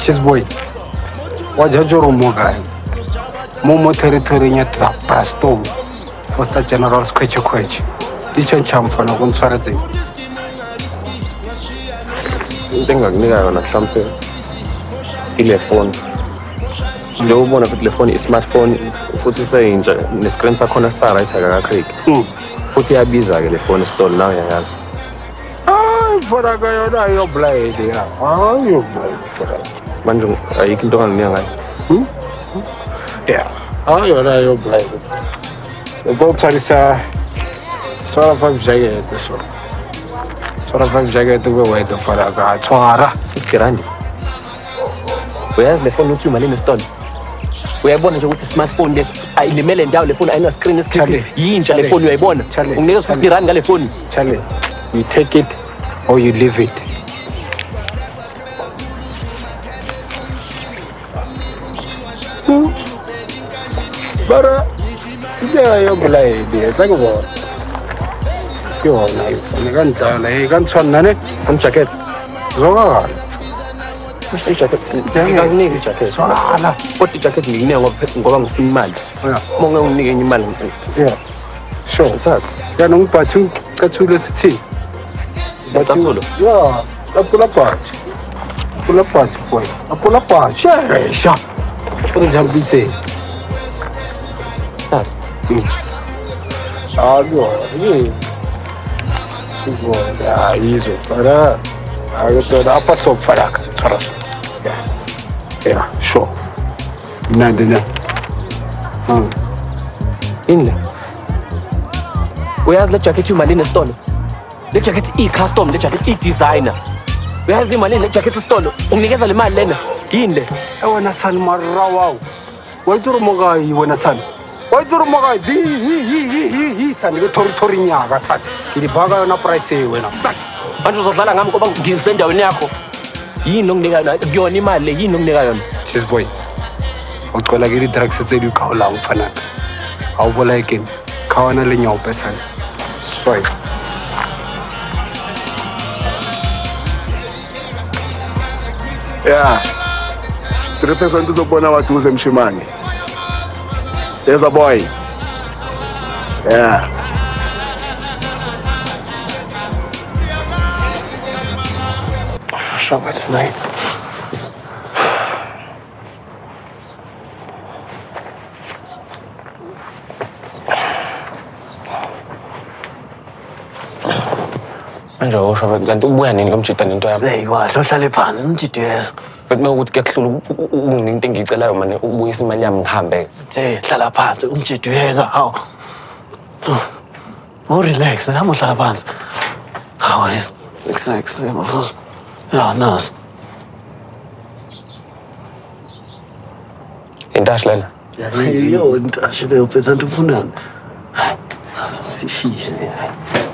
Cheese boy. Wajajoro Mogai. Momo territory at Pasto. For the general scratch. Teacher champ for no consorting. I think I'm going to something. Telephone. Nje ubona ukuthi le phone i-smartphone futhi seyintsha ne-screen sakhona sa-right akakho futhi iyabiza ke le phone estore nawe uyayazi. Fora kayona ayoblade ya. Ayoblade. Manje ayikho into ongalunika ngayo. Yeah. Ayona ayoblade. Ubothalisa sora 5 jacket so. Sora 5 jacket ube wethu fora ka twara 50 rand. Uyazi le phone uthi imali ne-stone. Uyayibona nje ukuthi smartphone lesi ayilimele ndawo le phone ayina screen esikhiphe yintsha le phone uyayibona unikeza 50 rand ngale phone. Charlie, you take it or you leave it. Bara yeah, you're blind. Think about yo na kan tsana Come jacket. Zoga. Say jacket. Ngangini jacket. Swala. Kodwa jacket ngine ngoba ngifuna imali. Monga unike enye imali. Yeah. Sure. Uthatha. Yana ngiphathu kathule sithi. Bathathulo. Yeah, apula part. Apula part boy. Apula part. Sha. Ungijambise. Yes. Algo. Ya, hizo para. Agora apa só para cara. Yeah, sure. Nandina. Inle. Uyazi le jacket imali ne-stone. Le jacket i-custom, le jacket i-designer. Uyazi imali le jacket stone. Unginikeza le mali lena. Yini le? Wena sani marawaw. Wayituru mogai wena sani. Wayituru mogai hi sani ke tori nyaka sani. Ngibhaka yona price wena. Manje uzodlala ngami ngoba ngisendaweni yakho. Yini onginika yona? Kuyona imali le yini onginika yona? Cheese boy. Ucela ke di-drugs tse di khawula ufana. Awubola ekeng. Khawana le nyawo pesana. Swipe. Yeah. 3% uzobona watu uze mshimani. There's a boy. Yeah. Shove it tonight. Manje usho kanti ubuya nini lomjida nento yami? Hey kwahle ohlale phansi umjidweza. Futhi mawukuthi kuyakuhlula unginento engicelayo manje ubuyisa imali yami ngihambe. Hlala phansi umjidweza. Hawu. Relax, nami uhlala phansi. Hawu exact mafuz. Ya nas. Intash lena. Yo intash le uphetha nto ufunani. Hayi. Sishiye.